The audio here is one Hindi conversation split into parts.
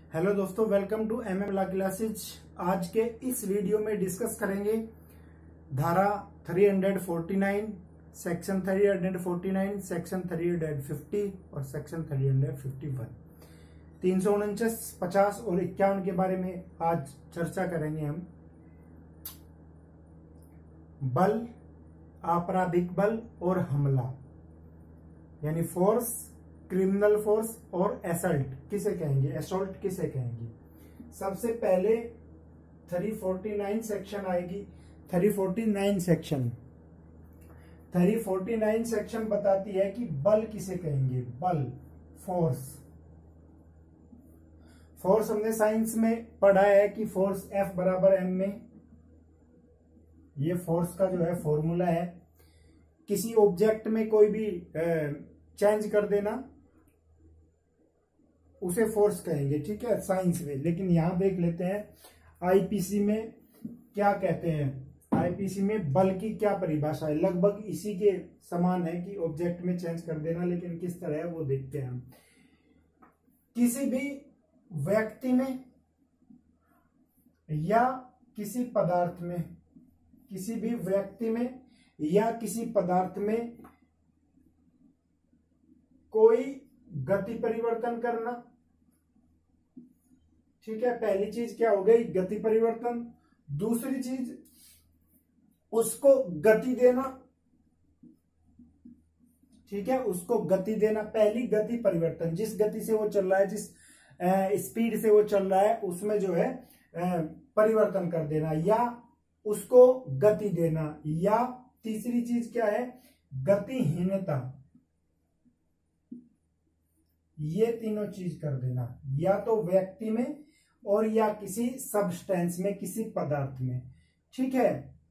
हेलो दोस्तों, welcome to MM law classes. आज के इस वीडियो में डिस्कस करेंगे धारा 349, सेक्शन 349, सेक्शन 350 और सेक्शन 351। 349, 50 और 51 के बारे में आज चर्चा करेंगे हम। बल, आपराधिक बल और हमला यानी फोर्स, क्रिमिनल फोर्स और असल्ट किसे कहेंगे, असॉल्ट किसे कहेंगे। सबसे पहले 349 सेक्शन आएगी। 349 सेक्शन बताती है कि बल किसे कहेंगे। बल, फोर्स। फोर्स हमने साइंस में पढ़ा है कि फोर्स F बराबर m में, ये फोर्स का जो है फॉर्मूला है। किसी ऑब्जेक्ट में कोई भी चेंज कर देना उसे फोर्स कहेंगे, ठीक है, साइंस में। लेकिन यहां देख लेते हैं आईपीसी में क्या कहते हैं। आईपीसी में बल की क्या परिभाषा है, लगभग इसी के समान है कि ऑब्जेक्ट में चेंज कर देना, लेकिन किस तरह है वो देखते हैं हम। किसी भी व्यक्ति में या किसी पदार्थ में, किसी भी व्यक्ति में या किसी पदार्थ में कोई गति परिवर्तन करना, ठीक है। पहली चीज क्या हो गई, गति परिवर्तन। दूसरी चीज उसको गति देना, ठीक है, उसको गति देना। पहली गति परिवर्तन, जिस गति से वो चल रहा है, जिस स्पीड से वो चल रहा है, उसमें जो है परिवर्तन कर देना या उसको गति देना। या तीसरी चीज क्या है, गतिहीनता। ये तीनों चीज कर देना, या तो व्यक्ति में और या किसी सब्सटेंस में, किसी पदार्थ में, ठीक है।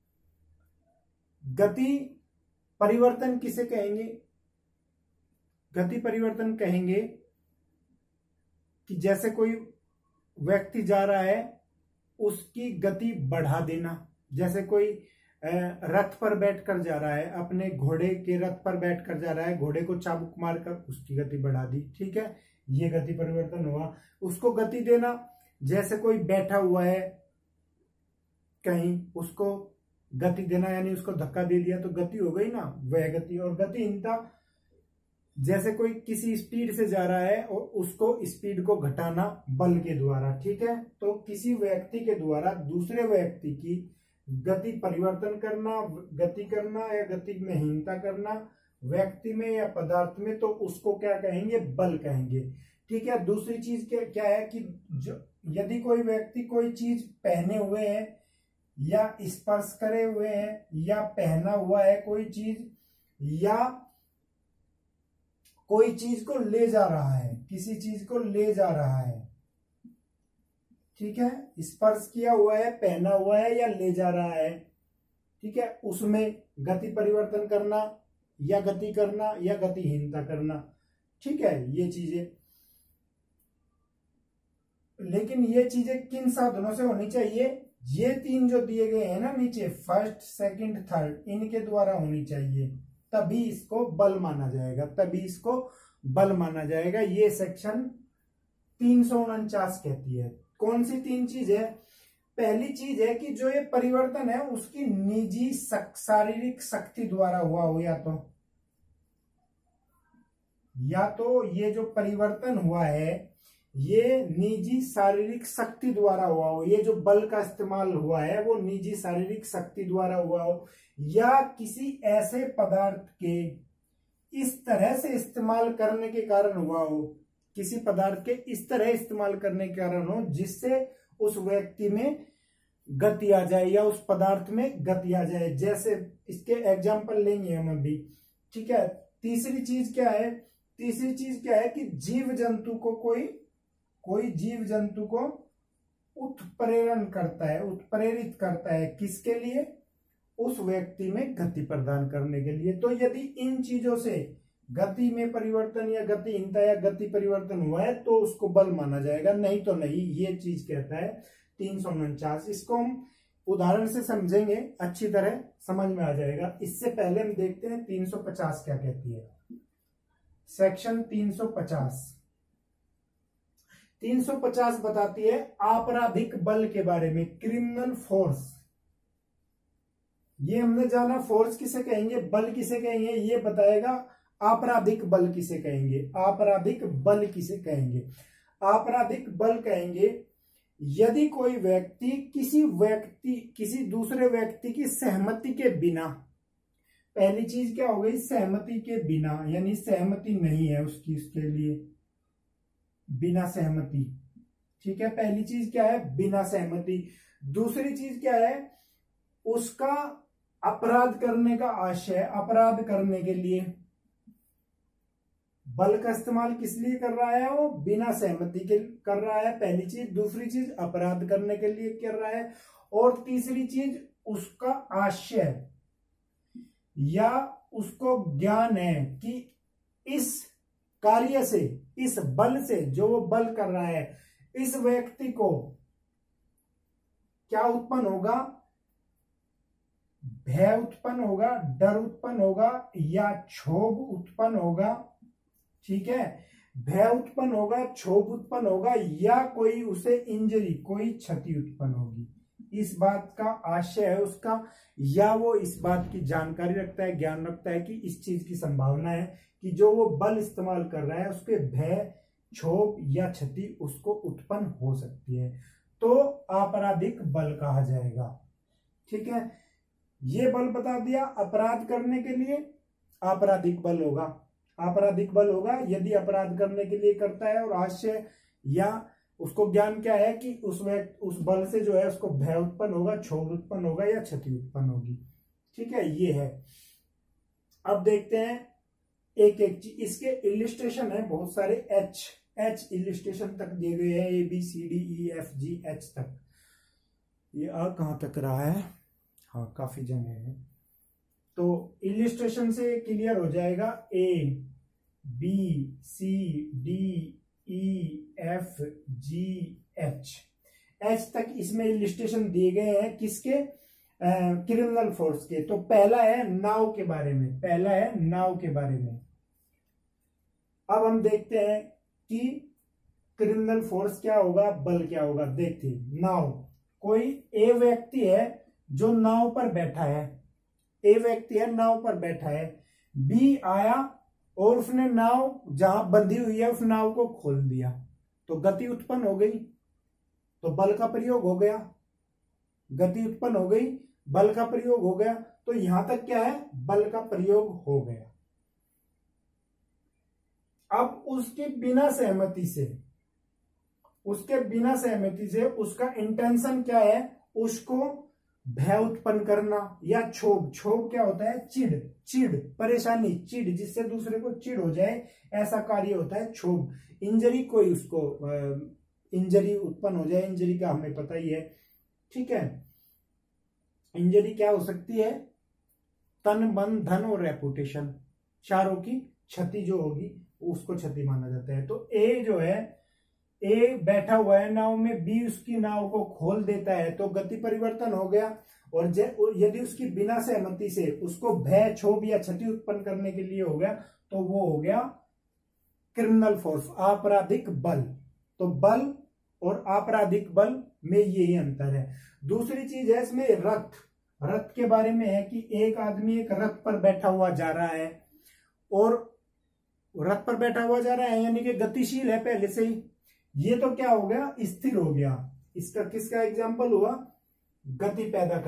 गति परिवर्तन किसे कहेंगे, गति परिवर्तन कहेंगे कि जैसे कोई व्यक्ति जा रहा है उसकी गति बढ़ा देना। जैसे कोई रथ पर बैठकर जा रहा है, अपने घोड़े के रथ पर बैठकर जा रहा है, घोड़े को चाबुक मारकर उसकी गति बढ़ा दी, ठीक है, ये गति परिवर्तन हुआ। उसको गति देना, जैसे कोई बैठा हुआ है कहीं, उसको गति देना यानी उसको धक्का दे दिया तो गति हो गई ना, वह गति। और गतिहीनता, जैसे कोई किसी स्पीड से जा रहा है और उसको स्पीड को घटाना बल के द्वारा, ठीक है। तो किसी व्यक्ति के द्वारा दूसरे व्यक्ति की गति परिवर्तन करना, गति करना या गति में हीनता करना व्यक्ति में या पदार्थ में, तो उसको क्या कहेंगे, बल कहेंगे, ठीक है। दूसरी चीज क्या है कि यदि कोई व्यक्ति कोई चीज पहने हुए है या स्पर्श करे हुए है या पहना हुआ है कोई चीज, या कोई चीज को ले जा रहा है, किसी चीज को ले जा रहा है, ठीक है, स्पर्श किया हुआ है, पहना हुआ है या ले जा रहा है, ठीक है, उसमें गति परिवर्तन करना या गति करना या गतिहीनता करना, ठीक है, ये चीजें। लेकिन ये चीजें किन साधनों से होनी चाहिए, ये तीन जो दिए गए हैं ना नीचे, फर्स्ट, सेकंड, थर्ड, इनके द्वारा होनी चाहिए, तभी इसको बल माना जाएगा, तभी इसको बल माना जाएगा। ये सेक्शन 349 कहती है। कौन सी तीन चीज है, पहली चीज है कि जो ये परिवर्तन है उसकी निजी शारीरिक शक्ति द्वारा हुआ हो, या तो ये जो परिवर्तन हुआ है ये निजी शारीरिक शक्ति द्वारा हुआ हो, ये जो बल का इस्तेमाल हुआ है वो निजी शारीरिक शक्ति द्वारा हुआ हो, या किसी ऐसे पदार्थ के इस तरह से इस्तेमाल करने के कारण हुआ हो, किसी पदार्थ के इस तरह इस्तेमाल करने के कारण हो जिससे उस व्यक्ति में गति आ जाए या उस पदार्थ में गति आ जाए। जैसे इसके एग्जाम्पल लेंगे हम अभी, ठीक है। तीसरी चीज क्या है, तीसरी चीज क्या है कि जीव जंतु को कोई जीव जंतु को उत्प्रेरण करता है, उत्प्रेरित करता है, किसके लिए, उस व्यक्ति में गति प्रदान करने के लिए। तो यदि इन चीजों से गति में परिवर्तन या गतिहीनता या गति परिवर्तन हुआ है तो उसको बल माना जाएगा, नहीं तो नहीं, ये चीज कहता है 349। इसको हम उदाहरण से समझेंगे, अच्छी तरह समझ में आ जाएगा। इससे पहले हम देखते हैं 350 क्या कहती है। सेक्शन 350 350 बताती है आपराधिक बल के बारे में, क्रिमिनल फोर्स। ये हमने जाना फोर्स किसे कहेंगे, बल किसे कहेंगे, ये बताएगा आपराधिक बल किसे कहेंगे। आपराधिक बल किसे कहेंगे, आपराधिक बल कहेंगे यदि कोई व्यक्ति किसी दूसरे व्यक्ति की सहमति के बिना, पहली चीज क्या हो गई, सहमति के बिना, यानी सहमति नहीं है उसकी, उसके लिए बिना सहमति, ठीक है। पहली चीज क्या है, बिना सहमति। दूसरी चीज क्या है, उसका अपराध करने का आशय, अपराध करने के लिए बल का इस्तेमाल किस लिए कर रहा है, वो बिना सहमति के कर रहा है, पहली चीज। दूसरी चीज अपराध करने के लिए कर रहा है, और तीसरी चीज उसका आशय या उसको ज्ञान है कि इस कार्य से, इस बल से, जो वो बल कर रहा है, इस व्यक्ति को क्या उत्पन्न होगा, भय उत्पन्न होगा, डर उत्पन्न होगा या क्षोभ उत्पन्न होगा, ठीक है। भय उत्पन्न होगा, क्षोभ उत्पन्न होगा या कोई उसे इंजरी, कोई क्षति उत्पन्न होगी, इस बात का आशय है उसका, या वो इस बात की जानकारी रखता है, ज्ञान रखता है कि इस चीज की संभावना है कि जो वो बल इस्तेमाल कर रहा है उसके भय, क्षोभ या क्षति उसको उत्पन्न हो सकती है, तो आपराधिक बल कहा जाएगा, ठीक है। ये बल बता दिया, अपराध करने के लिए आपराधिक बल होगा। आपराधिक बल होगा यदि अपराध करने के लिए करता है और आशय या उसको ज्ञान क्या है कि उस बल से जो है उसको भय उत्पन्न होगा, क्षोभ उत्पन्न होगा या क्षति उत्पन्न होगी, ठीक है। ये है। अब देखते हैं एक एक चीज, इसके इलिस्ट्रेशन है बहुत सारे, एच इलिस्ट्रेशन तक दिए गए हैं, ABCDEFGH तक। ये कहां तक रहा है, हाँ काफी जगह है, तो इलिस्ट्रेशन से क्लियर हो जाएगा। ABCDEFGH तक इसमें इलिस्ट्रेशन दिए गए हैं, किसके, क्रिमिनल फोर्स के। तो पहला है नाव के बारे में, पहला है नाव के बारे में। अब हम देखते हैं कि क्रिमिनल फोर्स क्या होगा, बल क्या होगा। देखते हैं, नाव, कोई ए व्यक्ति है जो नाव पर बैठा है, ए व्यक्ति है नाव पर बैठा है, बी आया और उसने नाव जहां बंधी हुई है उस नाव को खोल दिया, तो गति उत्पन्न हो गई, तो बल का प्रयोग हो गया, गति उत्पन्न हो गई, बल का प्रयोग हो गया। तो यहां तक क्या है, बल का प्रयोग हो गया। अब उसके बिना सहमति से उसका इंटेंशन क्या है, उसको भय उत्पन्न करना या क्षोभ। क्षोभ क्या होता है, चिढ़, परेशानी, चिढ़, जिससे दूसरे को चिढ़ हो जाए, ऐसा कार्य होता है क्षोभ। इंजरी, कोई उसको इंजरी उत्पन्न हो जाए, इंजरी का हमें पता ही है, ठीक है। इंजरी क्या हो सकती है, तन, मन, धन और रेपुटेशन, चारों की क्षति जो होगी उसको क्षति माना जाता है। तो ए जो है, ए बैठा हुआ है नाव में, बी उसकी नाव को खोल देता है, तो गति परिवर्तन हो गया। और यदि उसकी बिना सहमति से उसको भय, क्षोभ या क्षति उत्पन्न करने के लिए हो गया, तो वो हो गया क्रिमिनल फोर्स, आपराधिक बल। तो बल और आपराधिक बल में यही अंतर है। दूसरी चीज है इसमें रथ के बारे में है कि एक आदमी एक रथ पर बैठा हुआ जा रहा है, और रथ पर बैठा हुआ जा रहा है यानी कि गतिशील है पहले से ही। ये तो क्या हो गया, स्थिर हो गया। इसका किसका एग्जाम्पल हुआ, गति पैदा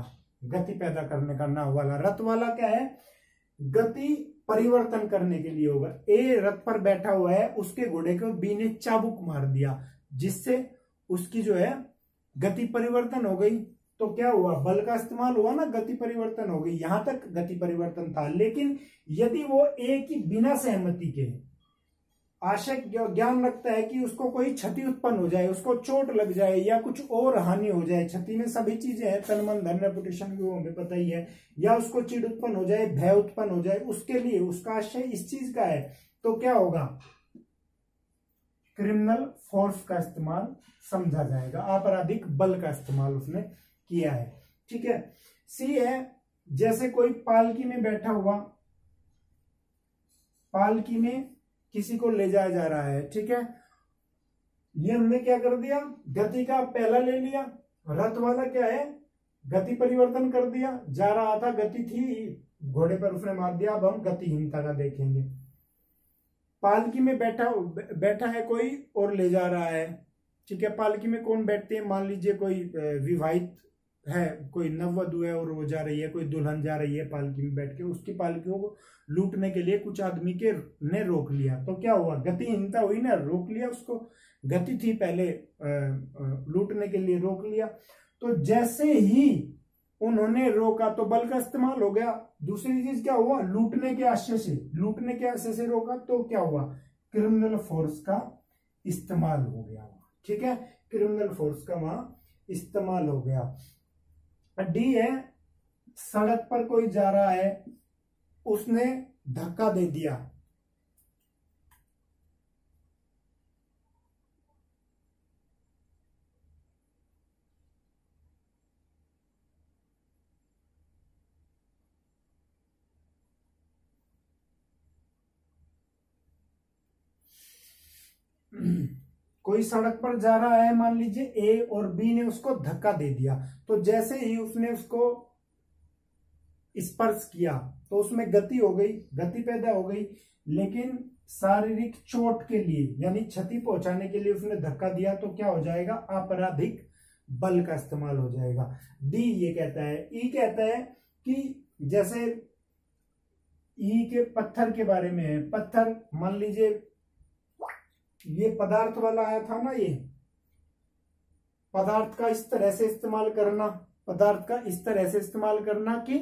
करने का नाव वाला। रथ वाला क्या है, गति परिवर्तन करने के लिए होगा। ए रथ पर बैठा हुआ है, उसके घोड़े को बी ने चाबुक मार दिया, जिससे उसकी जो है गति परिवर्तन हो गई। तो क्या हुआ, बल का इस्तेमाल हुआ ना, गति परिवर्तन हो गई। यहां तक गति परिवर्तन था। लेकिन यदि वो ए की बिना सहमति के आशय ज्ञान रखता है कि उसको कोई क्षति उत्पन्न हो जाए, उसको चोट लग जाए या कुछ और हानि हो जाए, क्षति में सभी चीजें हैं, तन, मन, धन, रेपुटेशन की, वो हमें पता ही है, या उसको चिढ़ उत्पन्न हो जाए, भय उत्पन्न हो जाए, उसके लिए उसका आशय इस चीज का है, तो क्या होगा, क्रिमिनल फोर्स का इस्तेमाल समझा जाएगा, आपराधिक बल का इस्तेमाल उसने किया है, ठीक है। सी है, जैसे कोई पालकी में बैठा हुआ, पालकी में किसी को ले जाया जा रहा है, ठीक है, ये हमने क्या कर दिया, गति का पहला ले लिया, रथ वाला क्या है, गति परिवर्तन कर दिया, जा रहा था, गति थी, घोड़े पर उसने मार दिया। अब हम गतिहीनता का देखेंगे। पालकी में बैठा है कोई और ले जा रहा है, ठीक है। पालकी में कौन बैठते हैं, मान लीजिए कोई विवाहित है, कोई नववधु है और वो जा रही है, कोई दुल्हन जा रही है पालकी में बैठ के, उसकी पालकियों को लूटने के लिए कुछ आदमी के ने रोक लिया, तो क्या हुआ, गतिहीनता हुई ना, रोक लिया उसको, गति थी पहले, लूटने के लिए रोक लिया। तो जैसे ही उन्होंने रोका तो बल का इस्तेमाल हो गया। दूसरी चीज क्या हुआ, लूटने के आशय से रोका तो क्या हुआ, क्रिमिनल फोर्स का इस्तेमाल हो गया, ठीक है, क्रिमिनल फोर्स का वहां इस्तेमाल हो गया। डी है, सड़क पर कोई जा रहा है, उसने धक्का दे दिया, कोई सड़क पर जा रहा है, मान लीजिए ए और बी ने उसको धक्का दे दिया, तो जैसे ही उसने उसको स्पर्श किया तो उसमें गति हो गई, गति पैदा हो गई, लेकिन शारीरिक चोट के लिए यानी क्षति पहुंचाने के लिए उसने धक्का दिया, तो क्या हो जाएगा, आपराधिक बल का इस्तेमाल हो जाएगा। डी ये कहता है। ई कहता है कि जैसे ई के पत्थर के बारे में है, पत्थर मान लीजिए ये पदार्थ वाला आया था ना, ये पदार्थ का इस तरह से इस्तेमाल करना, पदार्थ का इस तरह से इस्तेमाल करना कि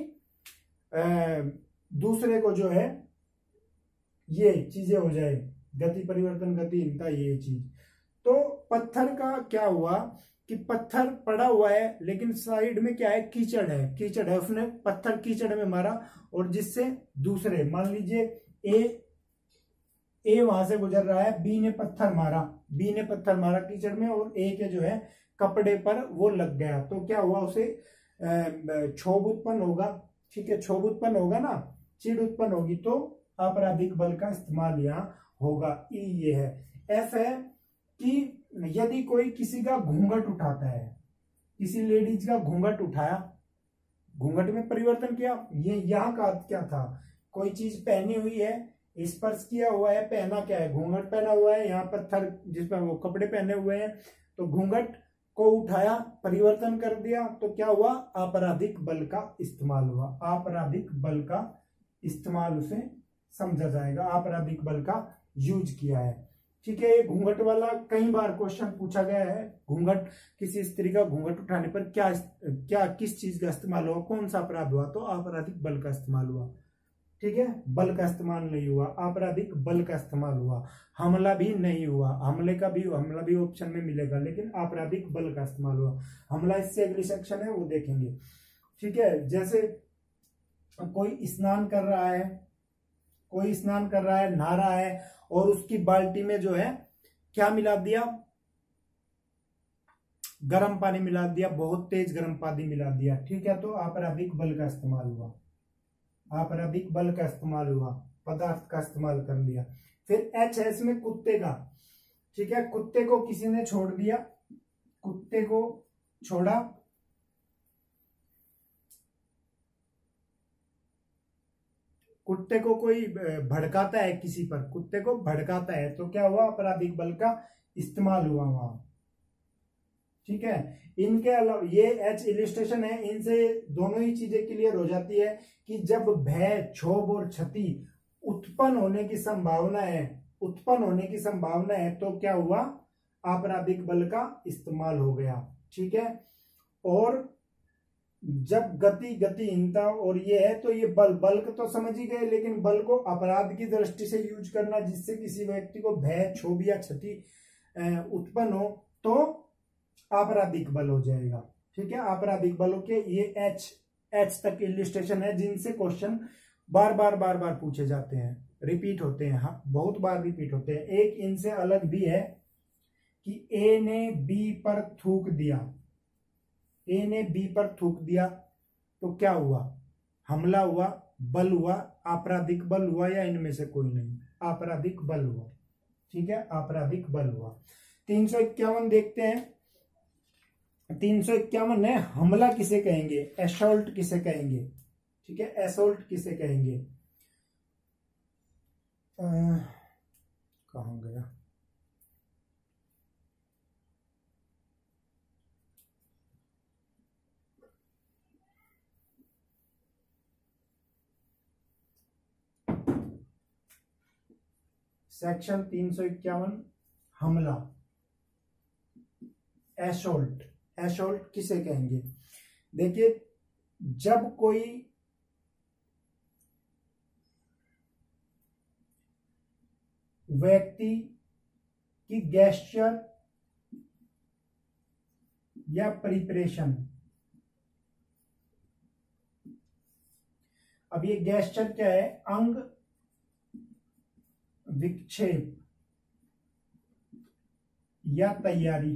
दूसरे को जो है ये चीजें हो जाए, गति परिवर्तन, गतिहीनता, ये चीज। तो पत्थर का क्या हुआ कि पत्थर पड़ा हुआ है लेकिन साइड में क्या है, कीचड़ है, उसने पत्थर कीचड़ में मारा और जिससे दूसरे, मान लीजिए ए वहां से गुजर रहा है, बी ने पत्थर मारा कीचड़ में और ए के जो है कपड़े पर वो लग गया, तो क्या हुआ, उसे क्षोभ उत्पन्न होगा, ठीक है, क्षोभ उत्पन्न होगा ना, चिढ़ उत्पन्न होगी, तो आपराधिक बल का इस्तेमाल यहाँ होगा। ई ये है। एफ है कि यदि कोई किसी का घूंघट उठाता है, किसी लेडीज का घूंघट उठाया, घूंघट में परिवर्तन किया, ये यहाँ का क्या था, कोई चीज पहनी हुई है, स्पर्श किया हुआ है, पहना क्या है, घूंघट पहना हुआ है, यहाँ पत्थर जिसमें वो कपड़े पहने हुए हैं, तो घूंघट को उठाया, परिवर्तन कर दिया, तो क्या हुआ, आपराधिक बल का इस्तेमाल हुआ, आपराधिक बल का इस्तेमाल उसे समझा जाएगा, आपराधिक बल का यूज किया है, ठीक है। ये घूंघट वाला कई बार क्वेश्चन पूछा गया है, घूंघट, किसी स्त्री का घूंघट उठाने पर क्या किस चीज का इस्तेमाल हुआ, कौन सा अपराध हुआ, तो आपराधिक बल का इस्तेमाल हुआ, ठीक है, बल का इस्तेमाल नहीं हुआ, आपराधिक बल का इस्तेमाल हुआ। हमला भी नहीं हुआ, हमला भी ऑप्शन में मिलेगा, लेकिन आपराधिक बल का इस्तेमाल हुआ। हमला इससे अगली सेक्शन है वो देखेंगे, ठीक है। जैसे कोई स्नान कर रहा है, नहा रहा है और उसकी बाल्टी में जो है क्या मिला दिया, गर्म पानी मिला दिया, बहुत तेज गर्म पानी मिला दिया, ठीक है, तो आपराधिक बल का इस्तेमाल हुआ, आपराधिक बल का इस्तेमाल हुआ, पदार्थ का इस्तेमाल कर लिया। फिर एच है इसमें कुत्ते का, ठीक है, कुत्ते को किसी ने छोड़ दिया, कुत्ते को छोड़ा, कुत्ते को कोई भड़काता है किसी पर, कुत्ते को भड़काता है, तो क्या हुआ, आपराधिक बल का इस्तेमाल हुआ वहां, ठीक है। इनके अलावा ये एच इलिस्ट्रेशन है, इनसे दोनों ही चीजें क्लियर हो जाती है कि जब भय, क्षोभ और क्षति उत्पन्न होने की संभावना है, तो क्या हुआ, आपराधिक बल का इस्तेमाल हो गया, ठीक है। और जब गतिहीनता और ये है, तो ये बल को तो समझ ही गए, लेकिन बल को अपराध की दृष्टि से यूज करना, जिससे किसी व्यक्ति को भय, क्षोभ या क्षति उत्पन्न हो, तो आपराधिक बल हो जाएगा, ठीक है। आपराधिक बलों के ये एच तक इलिस्ट्रेशन है, जिनसे क्वेश्चन बार बार पूछे जाते हैं, रिपीट होते हैं, हाँ, बहुत बार रिपीट होते हैं। एक इनसे अलग भी है कि ए ने बी पर थूक दिया, तो क्या हुआ, हमला हुआ, बल हुआ, आपराधिक बल हुआ, या इनमें से कोई नहीं, आपराधिक बल हुआ, ठीक है, आपराधिक बल हुआ। 351 देखते हैं। 351 है, हमला किसे कहेंगे, असॉल्ट किसे कहेंगे। ठीक है, असॉल्ट किसे कहेंगे। कहां गया, सेक्शन 351 हमला, असॉल्ट। असॉल्ट किसे कहेंगे। देखिए, जब कोई व्यक्ति की गेस्चर या प्रिपरेशन, अब ये गेस्चर क्या है, अंग विक्षेप या तैयारी।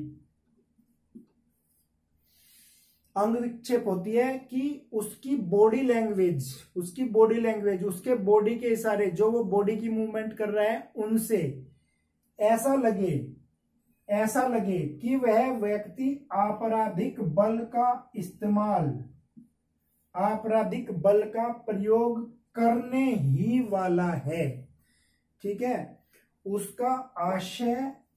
अंग विक्षेप होती है कि उसकी बॉडी लैंग्वेज, उसके बॉडी के इशारे, जो वो बॉडी की मूवमेंट कर रहा है, उनसे ऐसा लगे कि वह व्यक्ति आपराधिक बल का प्रयोग करने ही वाला है। ठीक है, उसका आशय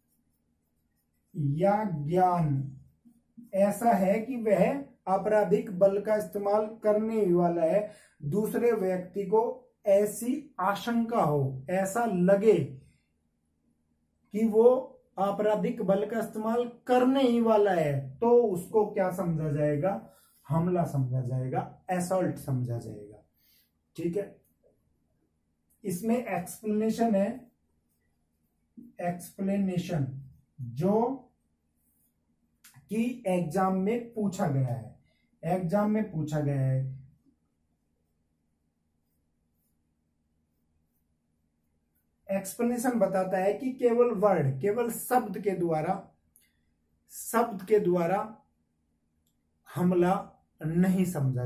या ज्ञान ऐसा है कि वह आपराधिक बल का इस्तेमाल करने ही वाला है, दूसरे व्यक्ति को ऐसी आशंका हो, ऐसा लगे कि वो आपराधिक बल का इस्तेमाल करने ही वाला है, तो उसको क्या समझा जाएगा, हमला समझा जाएगा, असॉल्ट समझा जाएगा। ठीक है, इसमें एक्सप्लेनेशन है, एक्सप्लेनेशन जो कि एग्जाम में पूछा गया है। एक्सप्लेनेशन बताता है कि केवल शब्द के द्वारा हमला नहीं समझा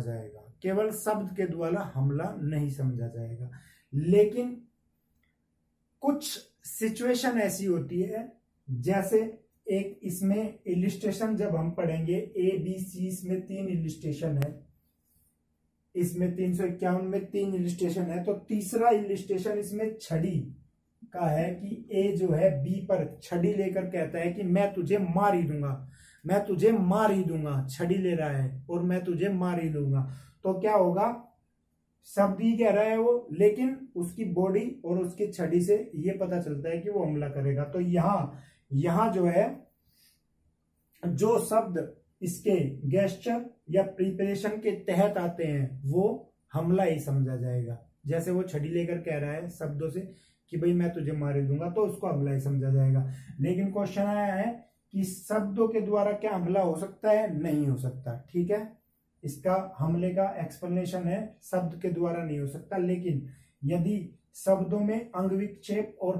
जाएगा, लेकिन कुछ सिचुएशन ऐसी होती है, जैसे एक इसमें इलिस्ट्रेशन जब हम पढ़ेंगे ABC, इसमें 3 इलिस्ट्रेशन है, इसमें 351 में 3 इलिस्ट्रेशन है, तो तीसरा इलिस्ट्रेशन इसमें छड़ी का है कि A जो है B पर छड़ी लेकर कहता है कि मैं तुझे मार ही दूंगा, छड़ी ले रहा है और मैं तुझे मार ही दूंगा। तो क्या होगा, शब्द ही कह रहा है वो, लेकिन उसकी बॉडी और उसकी छड़ी से ये पता चलता है कि वो हमला करेगा। तो यहां जो है, जो शब्द इसके गेस्चर या प्रिपरेशन के तहत आते हैं, वो हमला ही समझा जाएगा। जैसे वो छड़ी लेकर कह रहा है शब्दों से कि भाई मैं तुझे मार दूंगा, तो उसको हमला ही समझा जाएगा। लेकिन क्वेश्चन आया है कि शब्दों के द्वारा क्या हमला हो सकता है, नहीं हो सकता। ठीक है, इसका हमले का एक्सप्लेनेशन है, शब्द के द्वारा नहीं हो सकता, लेकिन यदि शब्दों में अंग विक्षेप और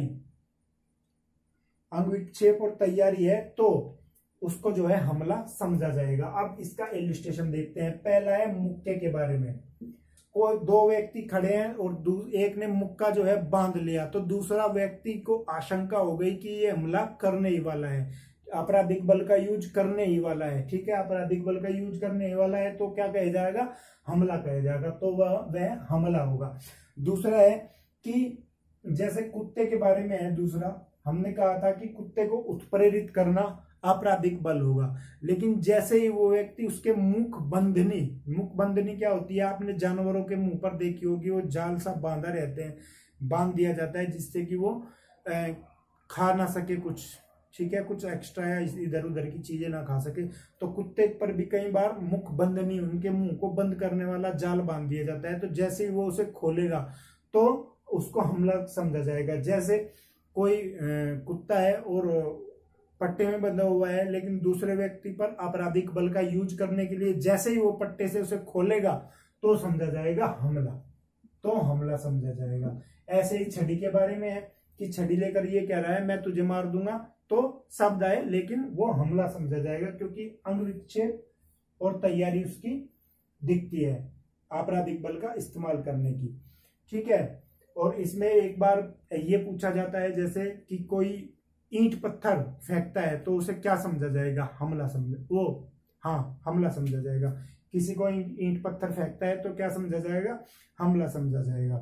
तैयारी है, तो उसको जो है हमला समझा जाएगा। अब इसका इलस्ट्रेशन देखते हैं। पहला है मुक्के के बारे में। कोई 2 व्यक्ति खड़े हैं और एक ने मुक्का जो है बांध लिया, तो दूसरा व्यक्ति को आशंका हो गई कि ये हमला करने ही वाला है, आपराधिक बल का यूज करने ही वाला है। ठीक है, आपराधिक बल का यूज करने ही वाला है, तो क्या कहा जाएगा, हमला कहा जाएगा, तो वह हमला होगा। दूसरा है कि जैसे कुत्ते के बारे में है, दूसरा हमने कहा था कि कुत्ते को उत्प्रेरित करना आपराधिक बल होगा, लेकिन जैसे ही वो व्यक्ति उसके मुख बंधनी क्या होती है, आपने जानवरों के मुंह पर देखी होगी, वो जाल सा बांध दिया जाता है, जिससे कि वो खा ना सके कुछ। ठीक है, कुछ एक्स्ट्रा या इधर उधर की चीजें ना खा सके, तो कुत्ते पर भी कई बार मुख बंधनी, उनके मुंह को बंद करने वाला जाल बांध दिया जाता है, तो जैसे ही वो उसे खोलेगा तो उसको हमला समझा जाएगा। जैसे कोई कुत्ता है और पट्टे में बंधा हुआ है, लेकिन दूसरे व्यक्ति पर आपराधिक बल का यूज करने के लिए जैसे ही वो पट्टे से उसे खोलेगा, तो समझा जाएगा हमला, तो हमला समझा जाएगा। ऐसे ही छड़ी के बारे में है कि छड़ी लेकर ये कह रहा है मैं तुझे मार दूंगा, तो शब्द आए, लेकिन वो हमला समझा जाएगा, क्योंकि अंग विक्षेप और तैयारी उसकी दिखती है आपराधिक बल का इस्तेमाल करने की। ठीक है, और इसमें एक बार ये पूछा जाता है, जैसे कि कोई ईंट पत्थर फेंकता है तो उसे क्या समझा जाएगा? हमला हमला समझा जाएगा। किसी को ईंट पत्थर फेंकता है तो क्या समझा जाएगा? हमला समझा जाएगा।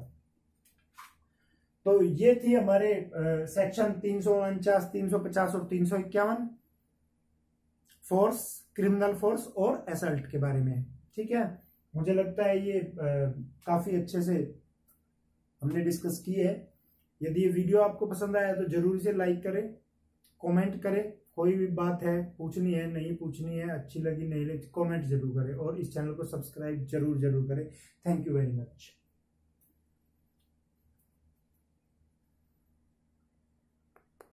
तो ये थी हमारे सेक्शन 349, 350 और 351 फोर्स, क्रिमिनल फोर्स और असल्ट के बारे में। ठीक है, मुझे लगता है ये काफी अच्छे से हमने डिस्कस की है। यदि ये वीडियो आपको पसंद आया तो जरूर इसे लाइक करें, कमेंट करें, कोई भी बात है पूछनी है, नहीं पूछनी है, अच्छी लगी नहीं लगी, कमेंट जरूर करें और इस चैनल को सब्सक्राइब जरूर करें। Thank you very much.